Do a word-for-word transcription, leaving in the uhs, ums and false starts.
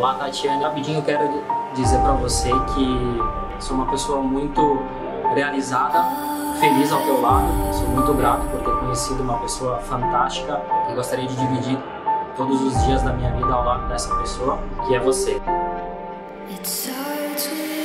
Olá, Tatiane. Rapidinho eu quero dizer para você que sou uma pessoa muito realizada, feliz ao teu lado. Sou muito grato por ter conhecido uma pessoa fantástica e gostaria de dividir todos os dias da minha vida ao lado dessa pessoa, que é você. It's hard to